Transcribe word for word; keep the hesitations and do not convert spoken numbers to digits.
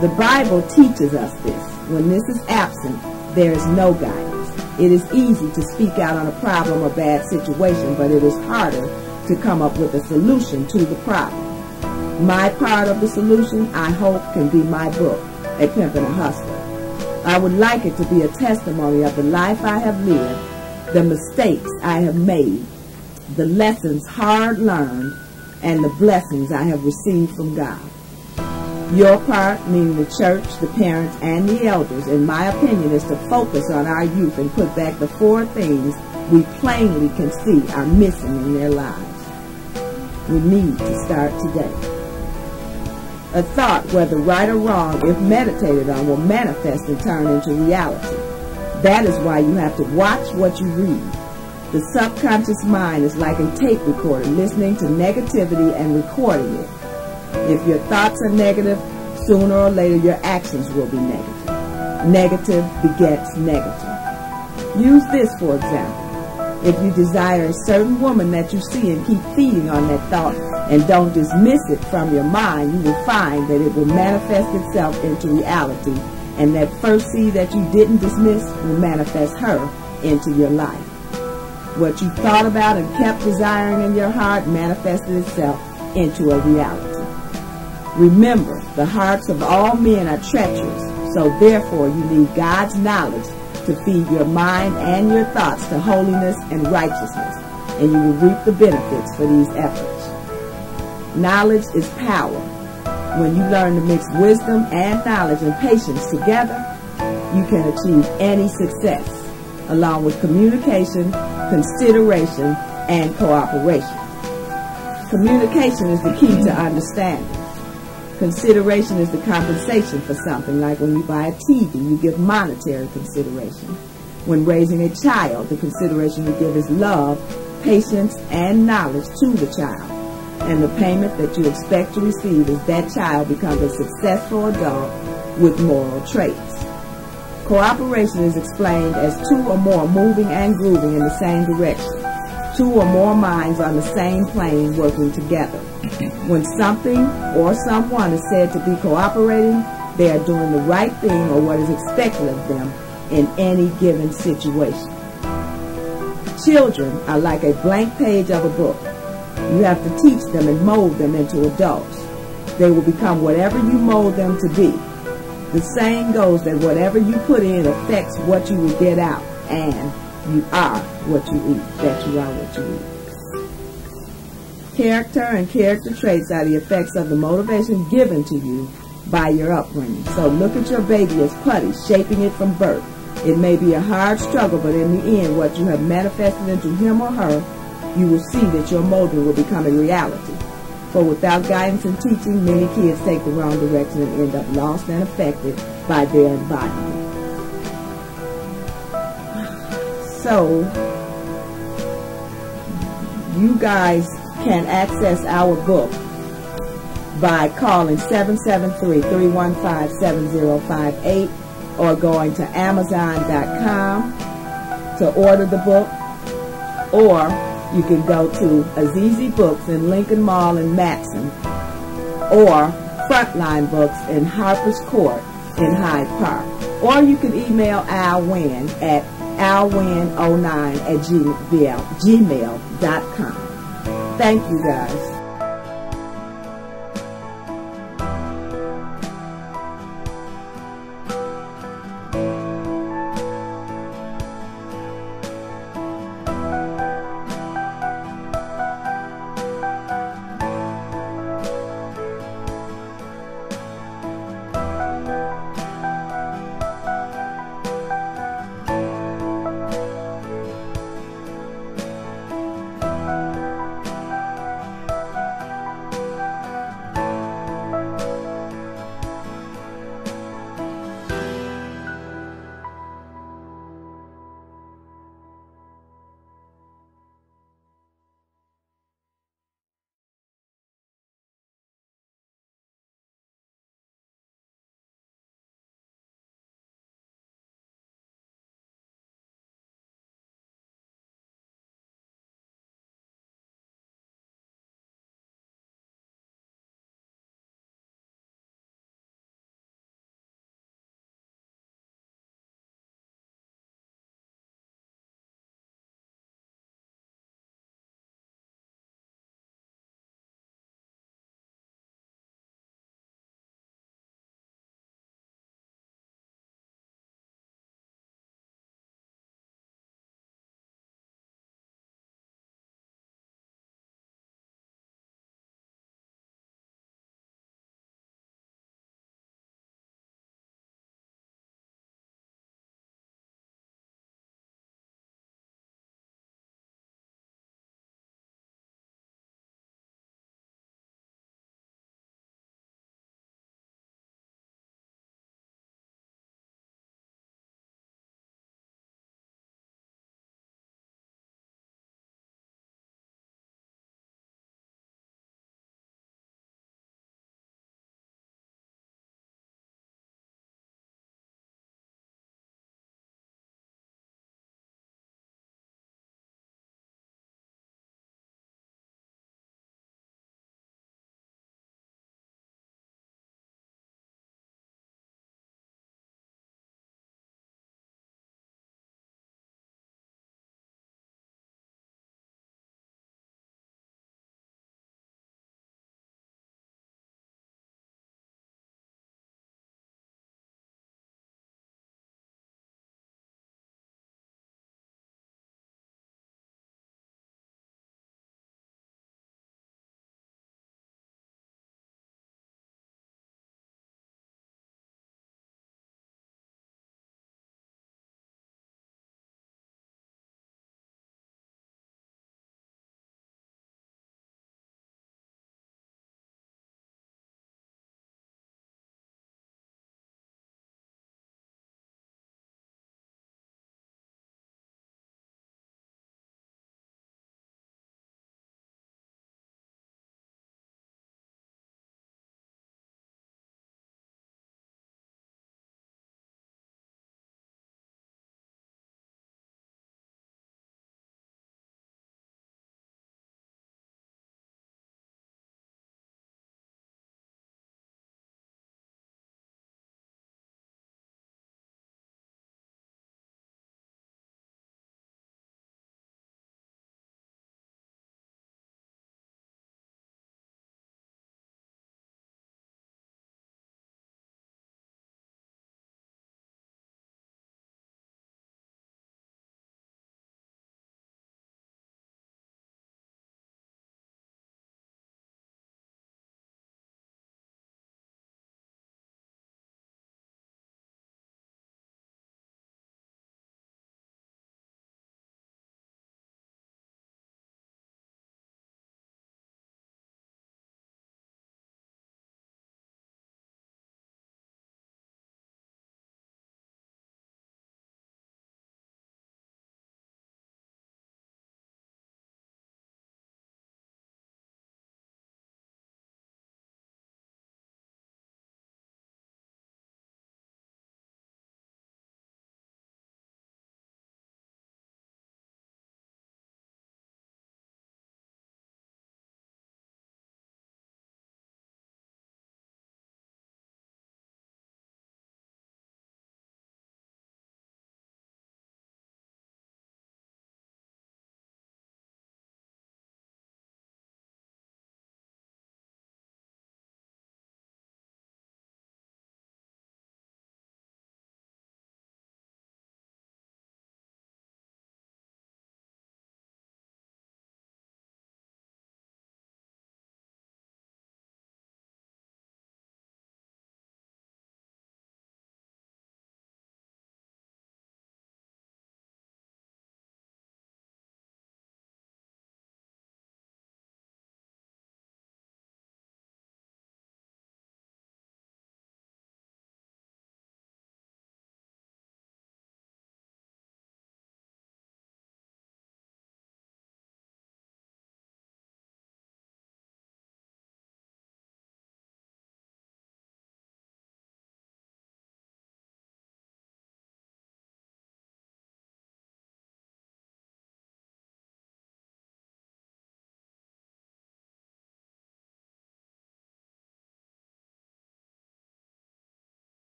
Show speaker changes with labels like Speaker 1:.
Speaker 1: The Bible teaches us this. When this is absent, there is no guidance. It is easy to speak out on a problem or bad situation, but it is harder to come up with a solution to the problem. My part of the solution, I hope, can be my book, A Pimp and a Hustler. I would like it to be a testimony of the life I have lived, the mistakes I have made, the lessons hard learned, and the blessings I have received from God. Your part, meaning the church, the parents, and the elders, in my opinion, is to focus on our youth and put back the four things we plainly can see are missing in their lives. We need to start today. A thought, whether right or wrong, if meditated on, will manifest and turn into reality. That is why you have to watch what you read. The subconscious mind is like a tape recorder, listening to negativity and recording it. If your thoughts are negative, sooner or later your actions will be negative. Negative begets negative. Use this for example. If you desire a certain woman that you see and keep feeding on that thought and don't dismiss it from your mind, you will find that it will manifest itself into reality, and that first seed that you didn't dismiss will manifest her into your life. What you thought about and kept desiring in your heart manifested itself into a reality. Remember, the hearts of all men are treacherous, so therefore you need God's knowledge to feed your mind and your thoughts to holiness and righteousness, and you will reap the benefits for these efforts. Knowledge is power. When you learn to mix wisdom and knowledge and patience together, you can achieve any success, along with communication, consideration, and cooperation. Communication is the key to understanding. Consideration is the compensation for something, like when you buy a T V, you give monetary consideration. When raising a child, the consideration you give is love, patience, and knowledge to the child. And the payment that you expect to receive is that child becomes a successful adult with moral traits. Cooperation is explained as two or more moving and grooving in the same direction. Two or more minds on the same plane working together. When something or someone is said to be cooperating, they are doing the right thing or what is expected of them in any given situation. Children are like a blank page of a book. You have to teach them and mold them into adults. They will become whatever you mold them to be. The saying goes that whatever you put in affects what you will get out, and you are what you eat. That you are what you eat. Character and character traits are the effects of the motivation given to you by your upbringing. So look at your baby as putty, shaping it from birth. It may be a hard struggle, but in the end, what you have manifested into him or her, you will see that your molding will become a reality. For without guidance and teaching, many kids take the wrong direction and end up lost and affected by their environment. So, you guys can access our book by calling seven seven three, three one five, seven zero five eight or going to amazon dot com to order the book, or you can go to Azizi Books in Lincoln Mall in Matson, or Frontline Books in Harper's Court in Hyde Park. Or you can email Al Wynn at al wynn oh nine at gmail dot com. Thank you guys.